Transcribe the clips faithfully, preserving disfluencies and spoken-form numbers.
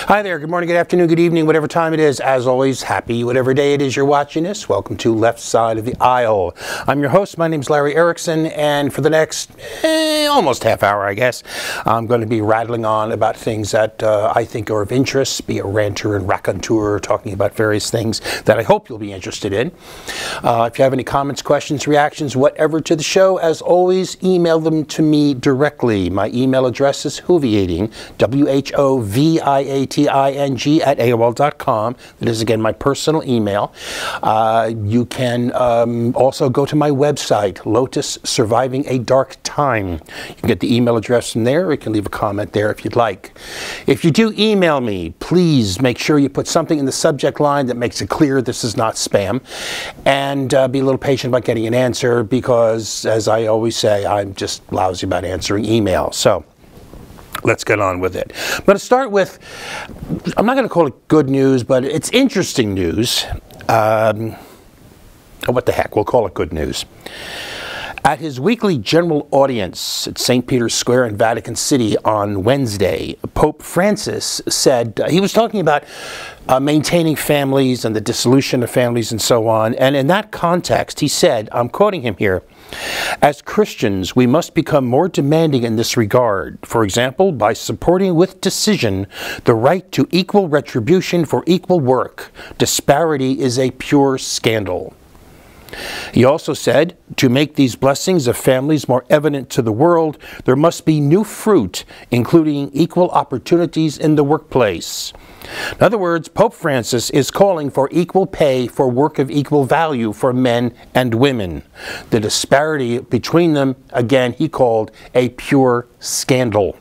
Hi there, good morning, good afternoon, good evening, whatever time it is. As always, happy whatever day it is you're watching this. Welcome to Left Side of the Aisle. I'm your host, my name's Larry Erickson, and for the next eh, almost half hour, I guess, I'm going to be rattling on about things that uh, I think are of interest, be a ranter and raconteur, talking about various things that I hope you'll be interested in. Uh, if you have any comments, questions, reactions, whatever to the show, as always, email them to me directly. My email address is Hoviating, W H O V I A T T I N G at A O L dot com. That is, again, my personal email. Uh, you can um, also go to my website, Lotus Surviving a Dark Time. You can get the email address from there, or you can leave a comment there if you'd like. If you do email me, please make sure you put something in the subject line that makes it clear this is not spam, and uh, be a little patient about getting an answer, because, as I always say, I'm just lousy about answering email. So let's get on with it. I'm going to start with, I'm not going to call it good news, but it's interesting news. Um, oh, what the heck, we'll call it good news. At his weekly general audience at Saint Peter's Square in Vatican City on Wednesday, Pope Francis said, uh, he was talking about uh, maintaining families and the dissolution of families and so on, and in that context he said, I'm quoting him here, "As Christians, we must become more demanding in this regard, for example, by supporting with decision the right to equal retribution for equal work. Disparity is a pure scandal." He also said, to make these blessings of families more evident to the world, there must be new fruit, including equal opportunities in the workplace. In other words, Pope Francis is calling for equal pay for work of equal value for men and women. The disparity between them, again, he called a pure scandal.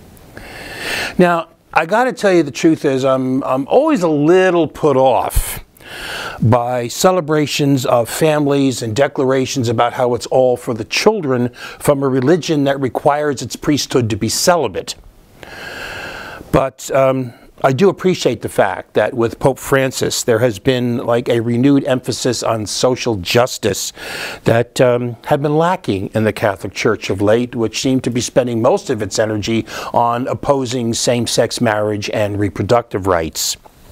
Now, I got to tell you, the truth is, I'm, I'm always a little put off by celebrations of families and declarations about how it's all for the children from a religion that requires its priesthood to be celibate. But um, I do appreciate the fact that with Pope Francis there has been like a renewed emphasis on social justice that um, had been lacking in the Catholic Church of late, which seemed to be spending most of its energy on opposing same-sex marriage and reproductive rights.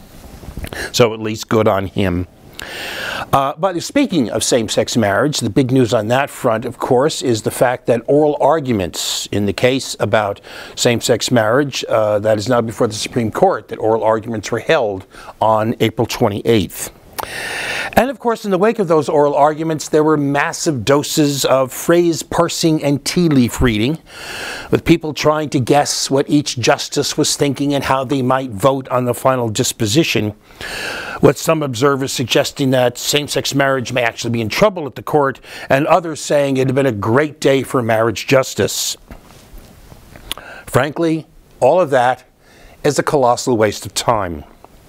So at least good on him. Uh, but speaking of same-sex marriage, the big news on that front, of course, is the fact that oral arguments in the case about same-sex marriage, uh, that is now before the Supreme Court, that oral arguments were held on April twenty-eighth. And of course, in the wake of those oral arguments, there were massive doses of phrase parsing and tea leaf reading, with people trying to guess what each justice was thinking and how they might vote on the final disposition, with some observers suggesting that same-sex marriage may actually be in trouble at the court, and others saying it had been a great day for marriage justice. Frankly, all of that is a colossal waste of time.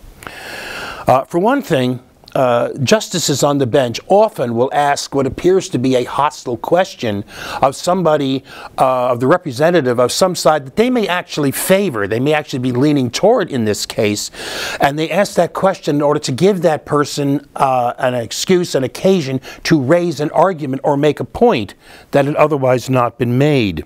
Uh, for one thing, Uh, justices on the bench often will ask what appears to be a hostile question of somebody, uh, of the representative of some side that they may actually favor, they may actually be leaning toward in this case, and they ask that question in order to give that person uh, an excuse, an occasion to raise an argument or make a point that had otherwise not been made.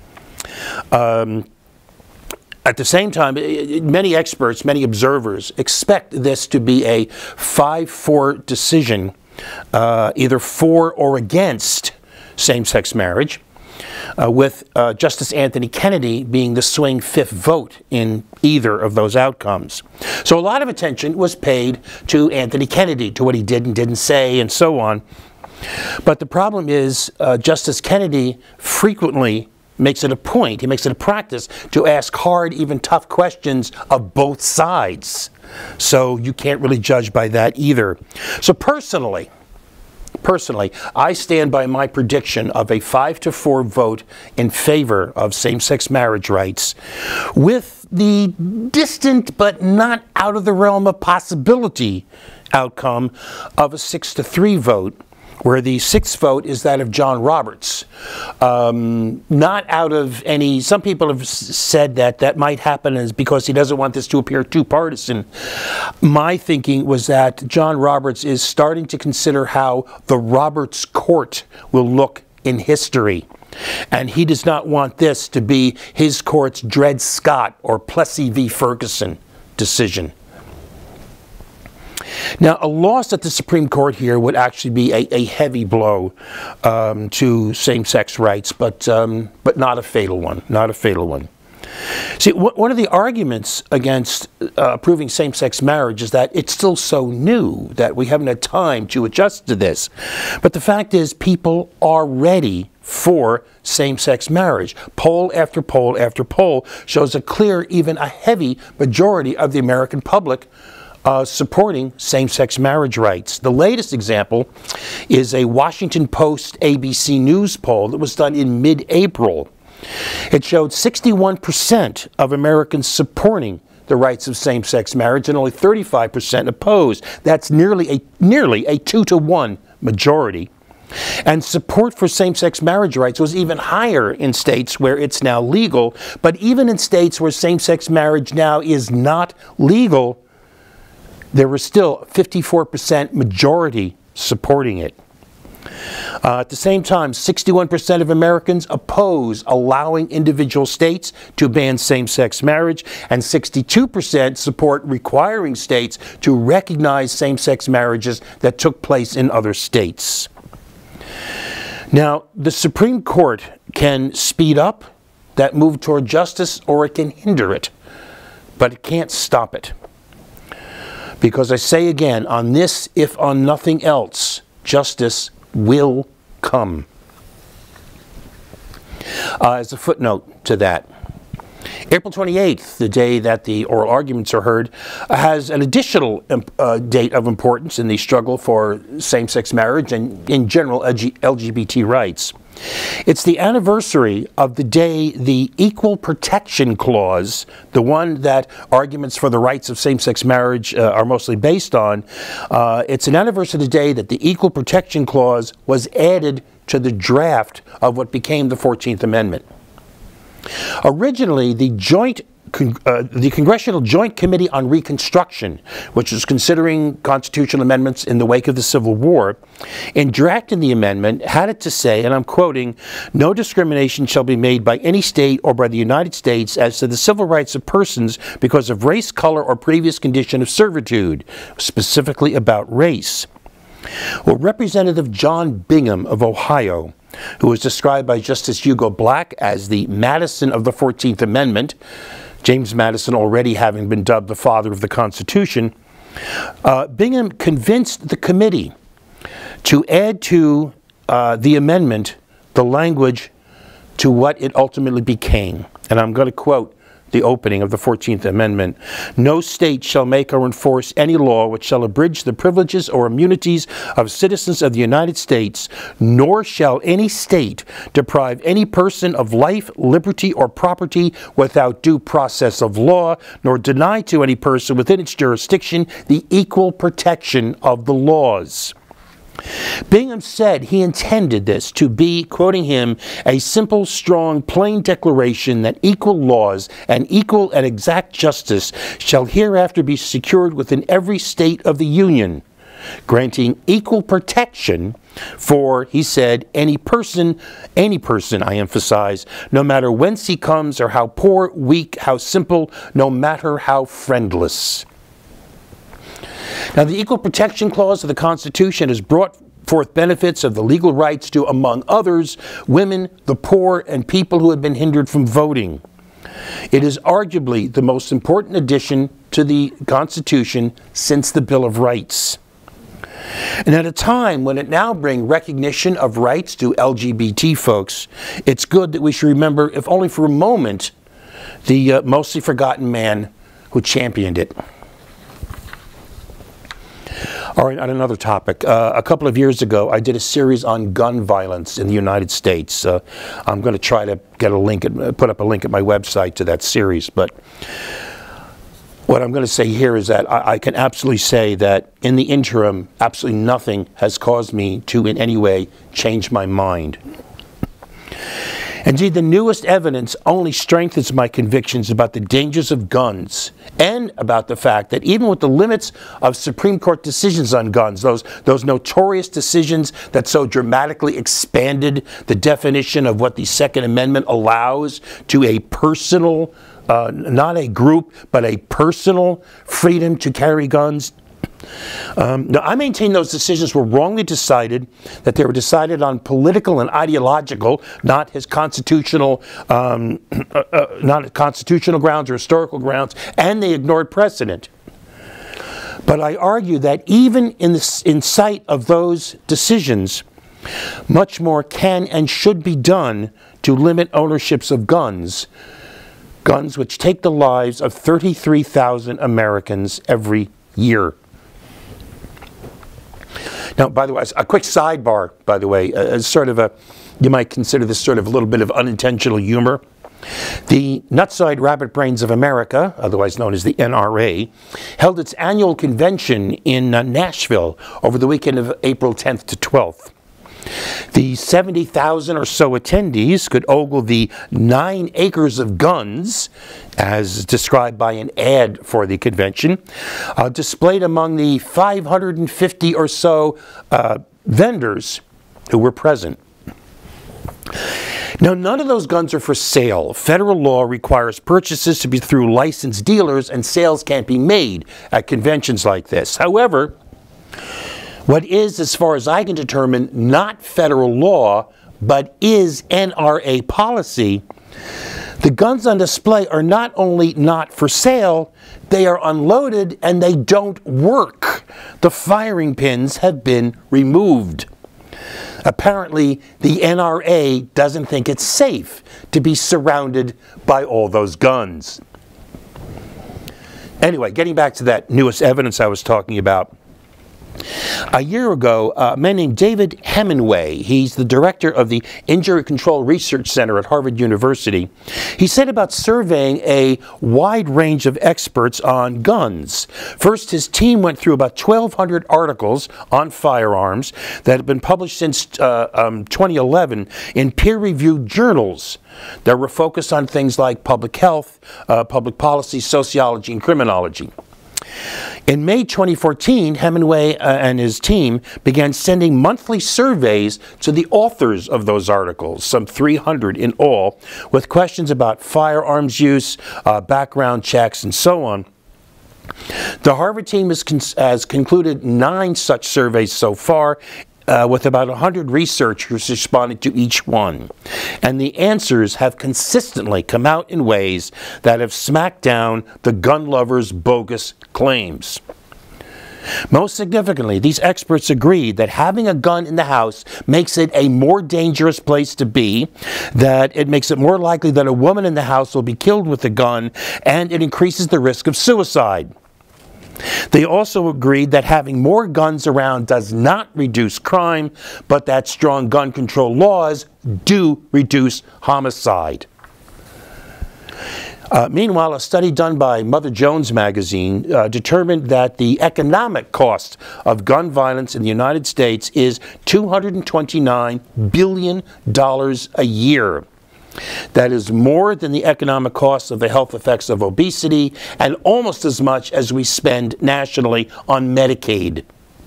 Um, At the same time, many experts, many observers expect this to be a five four decision, uh, either for or against same-sex marriage, uh, with uh, Justice Anthony Kennedy being the swing fifth vote in either of those outcomes. So a lot of attention was paid to Anthony Kennedy, to what he did and didn't say, and so on. But the problem is, uh, Justice Kennedy frequently makes it a point, he makes it a practice to ask hard, even tough questions of both sides. So you can't really judge by that either. So personally, personally, I stand by my prediction of a five to four vote in favor of same-sex marriage rights, with the distant but not out of the realm of possibility outcome of a six to three vote, where the sixth vote is that of John Roberts. Um, not out of any, some people have said that that might happen is because he doesn't want this to appear too partisan. My thinking was that John Roberts is starting to consider how the Roberts court will look in history. And he does not want this to be his court's Dred Scott or Plessy v. Ferguson. decision. Now, a loss at the Supreme Court here would actually be a, a heavy blow um, to same-sex rights, but, um, but not a fatal one, not a fatal one. See, one of the arguments against uh, approving same-sex marriage is that it's still so new that we haven't had time to adjust to this. But the fact is, people are ready for same-sex marriage. Poll after poll after poll shows a clear, even a heavy majority of the American public uh, supporting same-sex marriage rights. The latest example is a Washington Post A B C News poll that was done in mid-April. It showed sixty-one percent of Americans supporting the rights of same-sex marriage and only thirty-five percent opposed. That's nearly a, nearly a two to one majority. And support for same-sex marriage rights was even higher in states where it's now legal. But even in states where same-sex marriage now is not legal, there was still fifty-four percent majority supporting it. Uh, at the same time, sixty-one percent of Americans oppose allowing individual states to ban same-sex marriage, and sixty-two percent support requiring states to recognize same-sex marriages that took place in other states. Now, the Supreme Court can speed up that move toward justice, or it can hinder it, but it can't stop it. Because I say again, on this, if on nothing else, justice will come. Uh, as a footnote to that, April twenty-eighth, the day that the oral arguments are heard, uh, has an additional uh, date of importance in the struggle for same-sex marriage and, in general, L G B T rights. It's the anniversary of the day the Equal Protection Clause, the one that arguments for the rights of same-sex marriage uh, are mostly based on, uh, it's an anniversary of the day that the Equal Protection Clause was added to the draft of what became the fourteenth Amendment. Originally, the joint Con uh, the Congressional Joint Committee on Reconstruction, which was considering constitutional amendments in the wake of the Civil War, in drafting the amendment, had it to say, and I'm quoting, "No discrimination shall be made by any state or by the United States as to the civil rights of persons because of race, color, or previous condition of servitude," specifically about race. Well, Representative John Bingham of Ohio, who was described by Justice Hugo Black as the Madison of the fourteenth Amendment, James Madison already having been dubbed the father of the Constitution, uh, Bingham convinced the committee to add to uh, the amendment the language to what it ultimately became. And I'm going to quote the opening of the fourteenth Amendment. "No state shall make or enforce any law which shall abridge the privileges or immunities of citizens of the United States, nor shall any state deprive any person of life, liberty, or property without due process of law, nor deny to any person within its jurisdiction the equal protection of the laws." Bingham said he intended this to be, quoting him, "a simple, strong, plain declaration that equal laws and equal and exact justice shall hereafter be secured within every state of the Union, granting equal protection for," he said, "any person, any person, I emphasize, no matter whence he comes or how poor, weak, how simple, no matter how friendless." Now, the Equal Protection Clause of the Constitution has brought forth benefits of the legal rights to, among others, women, the poor, and people who have been hindered from voting. It is arguably the most important addition to the Constitution since the Bill of Rights. And at a time when it now brings recognition of rights to L G B T folks, it's good that we should remember, if only for a moment, the uh, mostly forgotten man who championed it. All right, on another topic. Uh, a couple of years ago, I did a series on gun violence in the United States. Uh, I'm going to try to get a link, at, put up a link at my website to that series. But what I'm going to say here is that I, I can absolutely say that in the interim, absolutely nothing has caused me to in any way change my mind. Indeed, the newest evidence only strengthens my convictions about the dangers of guns and about the fact that even with the limits of Supreme Court decisions on guns, those, those notorious decisions that so dramatically expanded the definition of what the Second Amendment allows to a personal uh, not a group, but a personal freedom to carry guns. Um, now, I maintain those decisions were wrongly decided, that they were decided on political and ideological, not his constitutional, um, uh, uh, not constitutional grounds or historical grounds, and they ignored precedent. But I argue that even in, the, in sight of those decisions, much more can and should be done to limit ownerships of guns, guns which take the lives of thirty-three thousand Americans every year. Now, by the way, a quick sidebar, by the way, uh, sort of a, you might consider this sort of a little bit of unintentional humor. The Nutside Rabbit Brains of America, otherwise known as the N R A, held its annual convention in uh, Nashville over the weekend of April tenth to twelfth. The seventy thousand or so attendees could ogle the nine acres of guns, as described by an ad for the convention, uh, displayed among the five hundred fifty or so uh, vendors who were present. Now, none of those guns are for sale. Federal law requires purchases to be through licensed dealers, and sales can't be made at conventions like this. However, what is, as far as I can determine, not federal law, but is N R A policy, the guns on display are not only not for sale, they are unloaded and they don't work. The firing pins have been removed. Apparently, the N R A doesn't think it's safe to be surrounded by all those guns. Anyway, getting back to that newest evidence I was talking about. A year ago, a man named David Hemingway, he's the director of the Injury Control Research Center at Harvard University, he said about surveying a wide range of experts on guns. First, his team went through about twelve hundred articles on firearms that have been published since uh, um, twenty eleven in peer-reviewed journals that were focused on things like public health, uh, public policy, sociology, and criminology. In May twenty fourteen, Hemingway uh, and his team began sending monthly surveys to the authors of those articles, some three hundred in all, with questions about firearms use, uh, background checks, and so on. The Harvard team has, con has concluded nine such surveys so far, Uh, with about one hundred researchers responding to each one. And the answers have consistently come out in ways that have smacked down the gun lovers' bogus claims. Most significantly, these experts agreed that having a gun in the house makes it a more dangerous place to be, that it makes it more likely that a woman in the house will be killed with a gun, and it increases the risk of suicide. They also agreed that having more guns around does not reduce crime, but that strong gun control laws do reduce homicide. Uh, meanwhile, a study done by Mother Jones magazine uh, determined that the economic cost of gun violence in the United States is two hundred twenty-nine billion dollars a year. That is more than the economic cost of the health effects of obesity, and almost as much as we spend nationally on Medicaid.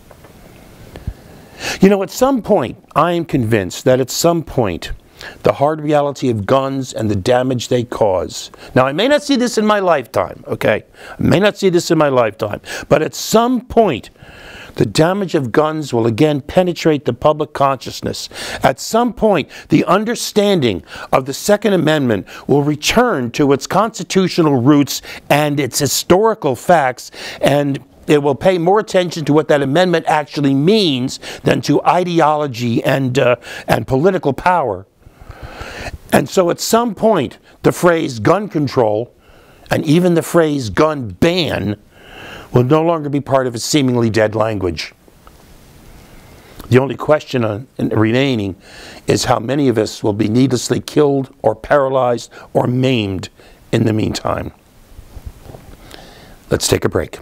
You know, at some point, I am convinced that at some point, the hard reality of guns and the damage they cause. Now, I may not see this in my lifetime, okay? I may not see this in my lifetime, but at some point, the damage of guns will again penetrate the public consciousness. At some point, the understanding of the Second Amendment will return to its constitutional roots and its historical facts, and it will pay more attention to what that amendment actually means than to ideology and, uh, and political power. And so at some point, the phrase gun control and even the phrase gun ban will no longer be part of a seemingly dead language. The only question on, remaining is how many of us will be needlessly killed or paralyzed or maimed in the meantime. Let's take a break.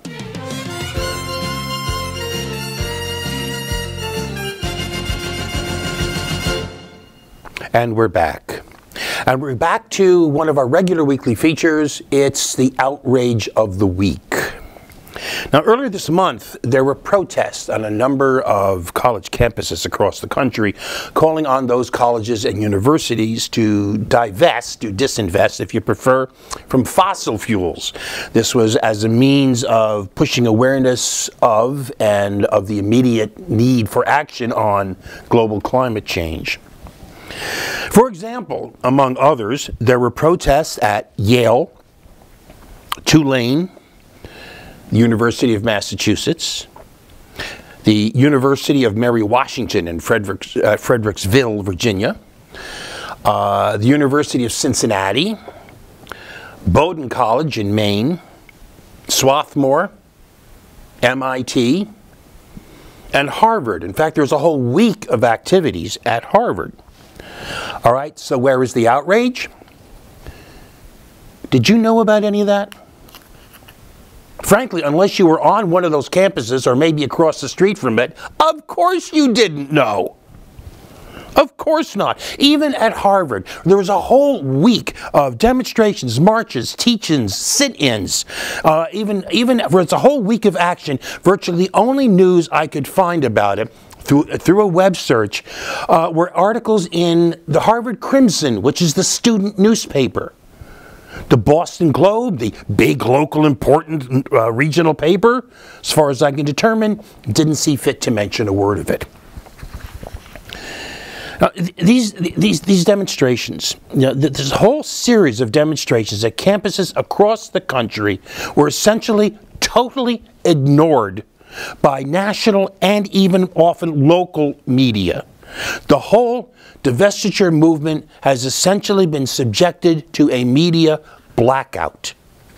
And we're back. And we're back to one of our regular weekly features. It's the outrage of the week. Now, earlier this month, there were protests on a number of college campuses across the country calling on those colleges and universities to divest, to disinvest, if you prefer, from fossil fuels. This was as a means of pushing awareness of and of the immediate need for action on global climate change. For example, among others, there were protests at Yale, Tulane, the University of Massachusetts, the University of Mary Washington in Fredericks, uh, Fredericksville, Virginia, uh, the University of Cincinnati, Bowdoin College in Maine, Swarthmore, M I T, and Harvard. In fact, there was a whole week of activities at Harvard. All right, so where is the outrage? Did you know about any of that? Frankly, unless you were on one of those campuses or maybe across the street from it, of course you didn't know. Of course not. Even at Harvard, there was a whole week of demonstrations, marches, teach-ins, sit-ins. Uh, even, even for it's a whole week of action. Virtually the only news I could find about it through, through a web search uh, were articles in the Harvard Crimson, which is the student newspaper. The Boston Globe, the big local important uh, regional paper, as far as I can determine, didn't see fit to mention a word of it. Now, these, these, these demonstrations, you know, this whole series of demonstrations at campuses across the country were essentially totally ignored by national and even often local media. The whole divestiture movement has essentially been subjected to a media blackout.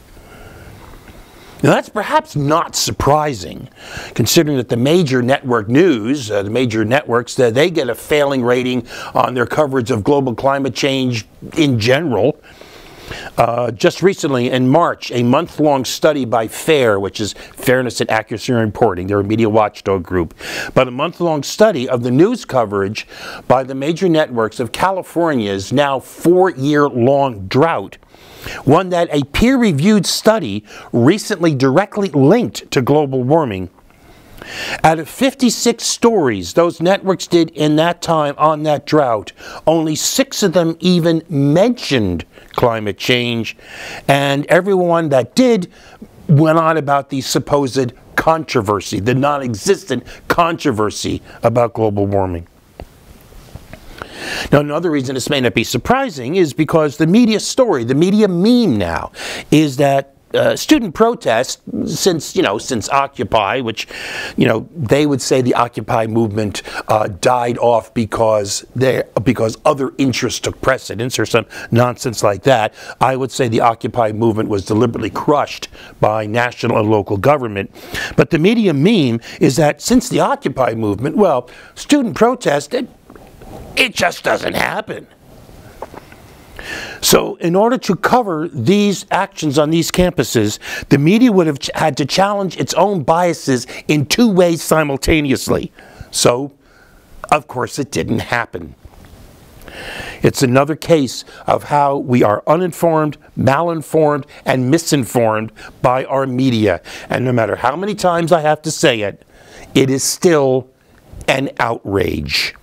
Now, that's perhaps not surprising, considering that the major network news, uh, the major networks, uh, they get a failing rating on their coverage of global climate change in general. Uh, just recently, in March, a month-long study by FAIR, which is Fairness and Accuracy in Reporting, they're a media watchdog group, but a month-long study of the news coverage by the major networks of California's now four-year-long drought, one that a peer-reviewed study recently directly linked to global warming. Out of fifty-six stories those networks did in that time on that drought, only six of them even mentioned climate change, and everyone that did went on about the supposed controversy, the non-existent controversy about global warming. Now, another reason this may not be surprising is because the media story, the media meme now, is that Uh, student protests, since, you know, since Occupy, which, you know, they would say the Occupy movement uh, died off because they, because other interests took precedence or some nonsense like that. I would say the Occupy movement was deliberately crushed by national and local government. But the media meme is that since the Occupy movement, well, student protest, it, it just doesn't happen. So in order to cover these actions on these campuses, the media would have ch had to challenge its own biases in two ways simultaneously. So, of course, it didn't happen. It's another case of how we are uninformed, malinformed, and misinformed by our media. And no matter how many times I have to say it, it is still an outrage.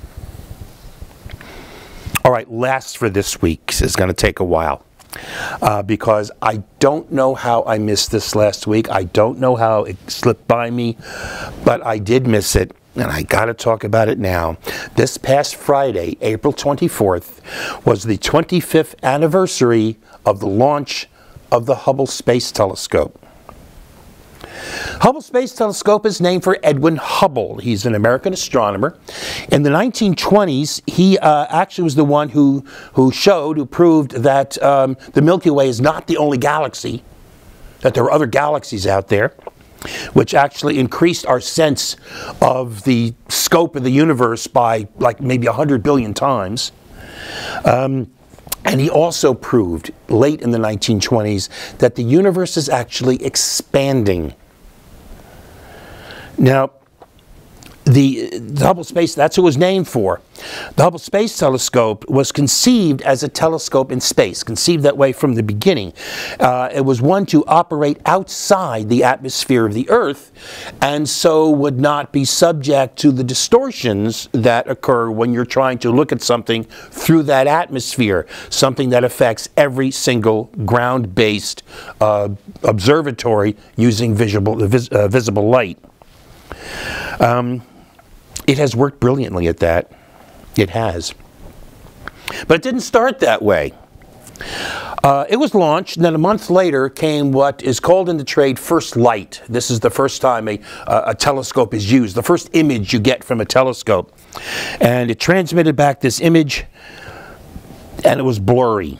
All right, last for this week. It's going to take a while uh, because I don't know how I missed this last week. I don't know how it slipped by me, but I did miss it, and I got to talk about it now. This past Friday, April twenty-fourth, was the twenty-fifth anniversary of the launch of the Hubble Space Telescope. Hubble Space Telescope is named for Edwin Hubble. He's an American astronomer. In the nineteen twenties, he uh, actually was the one who, who showed, who proved that um, the Milky Way is not the only galaxy, that there are other galaxies out there, which actually increased our sense of the scope of the universe by like maybe one hundred billion times. Um, And he also proved, late in the nineteen twenties, that the universe is actually expanding. Now, the, the Hubble Space, that's what it was named for. The Hubble Space Telescope was conceived as a telescope in space, conceived that way from the beginning. Uh, it was one to operate outside the atmosphere of the Earth, and so would not be subject to the distortions that occur when you're trying to look at something through that atmosphere, something that affects every single ground-based uh, observatory using visible, vis uh, visible light. Um, it has worked brilliantly at that. It has. But it didn't start that way. Uh, it was launched, and then a month later came what is called in the trade first light. This is the first time a, uh, a telescope is used, the first image you get from a telescope. And it transmitted back this image, and it was blurry.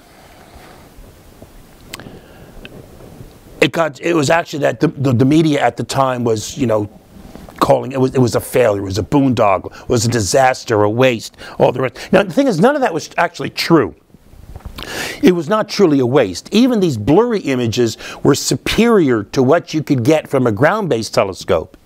It got, it was actually that the, the, the media at the time was, you know, calling it was, it was a failure, it was a boondoggle, it was a disaster, a waste, all the rest. Now, the thing is, none of that was actually true. It was not truly a waste. Even these blurry images were superior to what you could get from a ground-based telescope.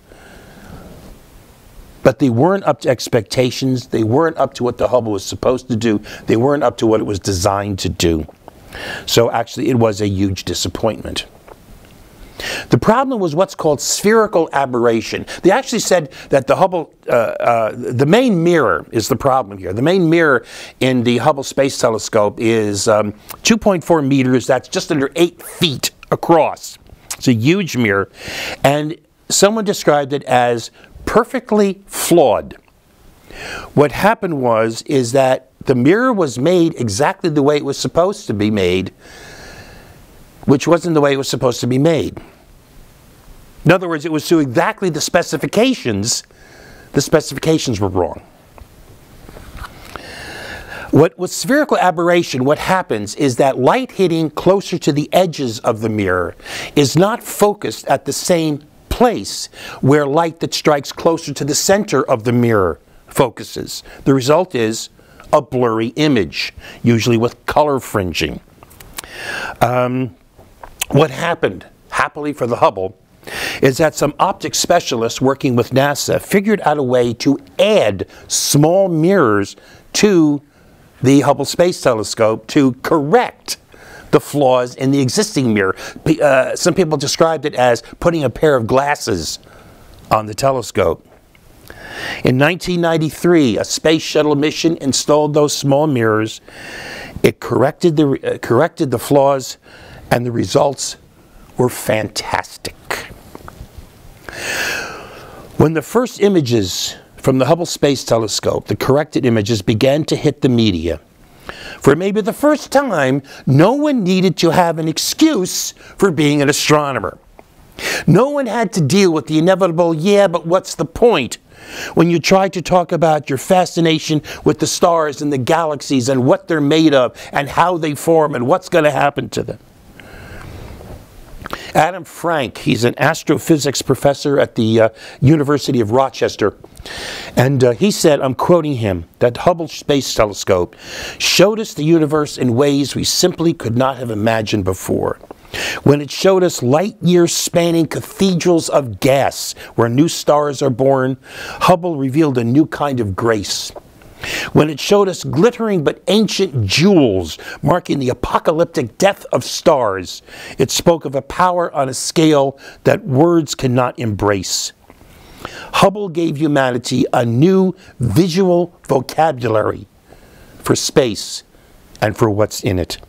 But they weren't up to expectations. They weren't up to what the Hubble was supposed to do. They weren't up to what it was designed to do. So actually, it was a huge disappointment. The problem was what's called spherical aberration. They actually said that the Hubble, uh, uh, the main mirror is the problem here. The main mirror in the Hubble Space Telescope is um, two point four meters. That's just under eight feet across. It's a huge mirror. And someone described it as perfectly flawed. What happened was is that the mirror was made exactly the way it was supposed to be made, which wasn't the way it was supposed to be made. In other words, it was to exactly the specifications. The specifications were wrong. What with spherical aberration, what happens is that light hitting closer to the edges of the mirror is not focused at the same place where light that strikes closer to the center of the mirror focuses. The result is a blurry image, usually with color fringing. Um, What happened, happily for the Hubble, is that some optics specialists working with NASA figured out a way to add small mirrors to the Hubble Space Telescope to correct the flaws in the existing mirror. Uh, some people described it as putting a pair of glasses on the telescope. In nineteen ninety-three, a space shuttle mission installed those small mirrors. It corrected the, uh, corrected the flaws, and the results were fantastic. When the first images from the Hubble Space Telescope, the corrected images, began to hit the media, for maybe the first time, no one needed to have an excuse for being an astronomer. No one had to deal with the inevitable, yeah, but what's the point? When you try to talk about your fascination with the stars and the galaxies and what they're made of and how they form and what's going to happen to them. Adam Frank, he's an astrophysics professor at the uh, University of Rochester, and uh, he said, I'm quoting him, that Hubble Space Telescope showed us the universe in ways we simply could not have imagined before. When it showed us light-year spanning cathedrals of gas where new stars are born, Hubble revealed a new kind of grace. When it showed us glittering but ancient jewels marking the apocalyptic death of stars, it spoke of a power on a scale that words cannot embrace. Hubble gave humanity a new visual vocabulary for space and for what's in it.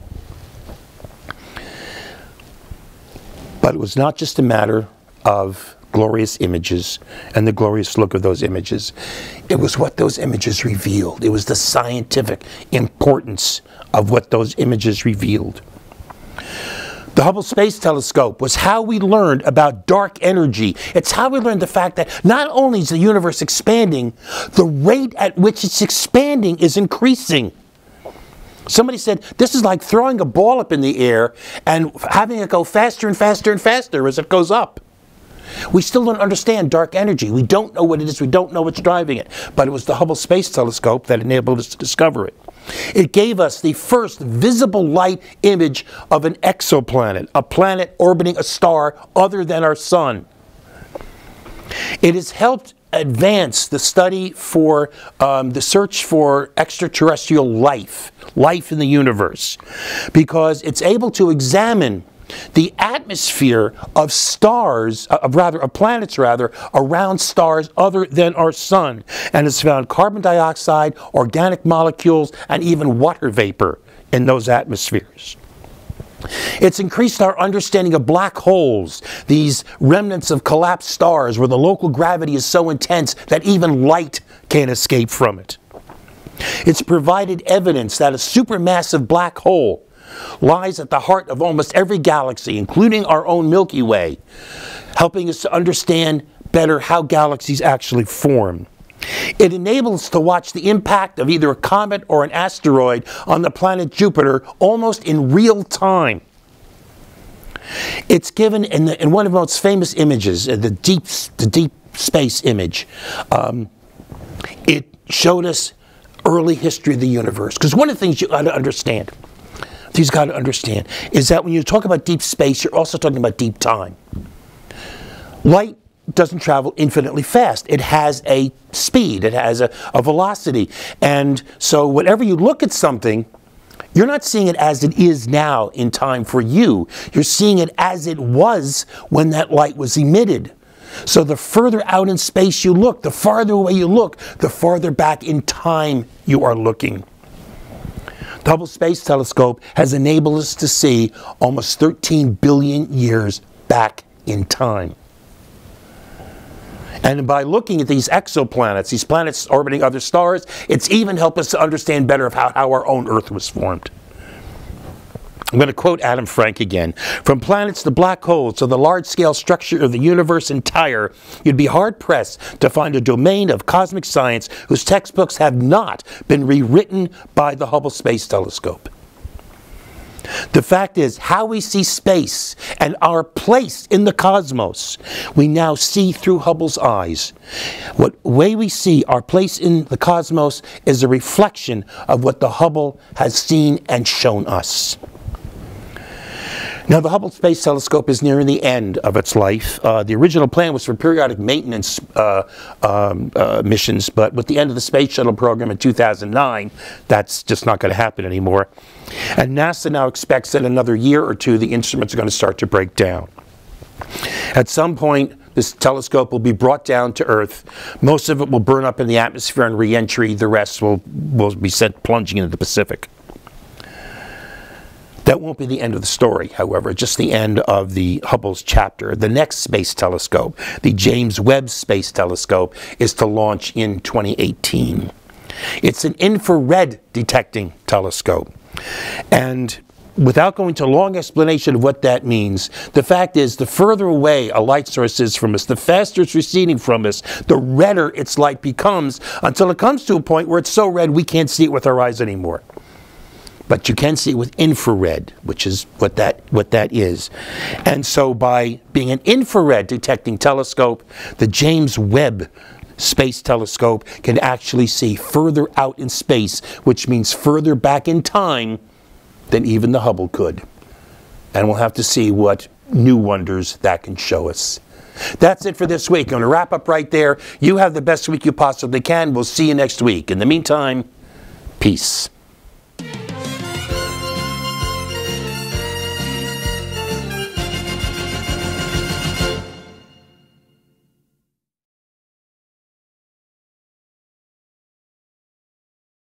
But it was not just a matter of glorious images and the glorious look of those images. It was what those images revealed. It was the scientific importance of what those images revealed. The Hubble Space Telescope was how we learned about dark energy. It's how we learned the fact that not only is the universe expanding, the rate at which it's expanding is increasing. Somebody said, this is like throwing a ball up in the air and having it go faster and faster and faster as it goes up. We still don't understand dark energy. We don't know what it is. We don't know what's driving it. But it was the Hubble Space Telescope that enabled us to discover it. It gave us the first visible light image of an exoplanet, a planet orbiting a star other than our sun. It has helped advance the study for um, the search for extraterrestrial life, life in the universe, because it's able to examine the atmosphere of stars, uh, of rather, of planets rather, around stars other than our sun, and it's found carbon dioxide, organic molecules, and even water vapor in those atmospheres. It's increased our understanding of black holes, these remnants of collapsed stars where the local gravity is so intense that even light can't escape from it. It's provided evidence that a supermassive black hole lies at the heart of almost every galaxy, including our own Milky Way, helping us to understand better how galaxies actually form. It enables us to watch the impact of either a comet or an asteroid on the planet Jupiter almost in real time. It's given in, the, in one of the most famous images, the deep, the deep space image. Um, it showed us early history of the universe. Because one of the things you got to understand, you've got to understand, is that when you talk about deep space, you're also talking about deep time. Light doesn't travel infinitely fast. It has a speed, it has a, a velocity. And so whenever you look at something, you're not seeing it as it is now in time for you. You're seeing it as it was when that light was emitted. So the further out in space you look, the farther away you look, the farther back in time you are looking. The Hubble Space Telescope has enabled us to see almost thirteen billion years back in time. And by looking at these exoplanets, these planets orbiting other stars, it's even helped us to understand better of how, how our own Earth was formed. I'm going to quote Adam Frank again. From planets to black holes to the large-scale structure of the universe entire, you'd be hard-pressed to find a domain of cosmic science whose textbooks have not been rewritten by the Hubble Space Telescope. The fact is, how we see space and our place in the cosmos, we now see through Hubble's eyes. What way we see our place in the cosmos is a reflection of what the Hubble has seen and shown us. Now, the Hubble Space Telescope is nearing the end of its life. Uh, the original plan was for periodic maintenance uh, um, uh, missions, but with the end of the Space Shuttle program in two thousand nine, that's just not going to happen anymore. And NASA now expects that in another year or two, the instruments are going to start to break down. At some point, this telescope will be brought down to Earth. Most of it will burn up in the atmosphere and re-entry. The rest will, will be sent plunging into the Pacific. That won't be the end of the story, however, just the end of the Hubble's chapter. The next space telescope, the James Webb Space Telescope, is to launch in twenty eighteen. It's an infrared detecting telescope. And without going to a long explanation of what that means, the fact is the further away a light source is from us, the faster it's receding from us, the redder its light becomes, until it comes to a point where it's so red we can't see it with our eyes anymore. But you can see it with infrared, which is what that, what that is. And so by being an infrared detecting telescope, the James Webb Space Telescope can actually see further out in space, which means further back in time than even the Hubble could. And we'll have to see what new wonders that can show us. That's it for this week. I'm going to wrap up right there. You have the best week you possibly can. We'll see you next week. In the meantime, peace.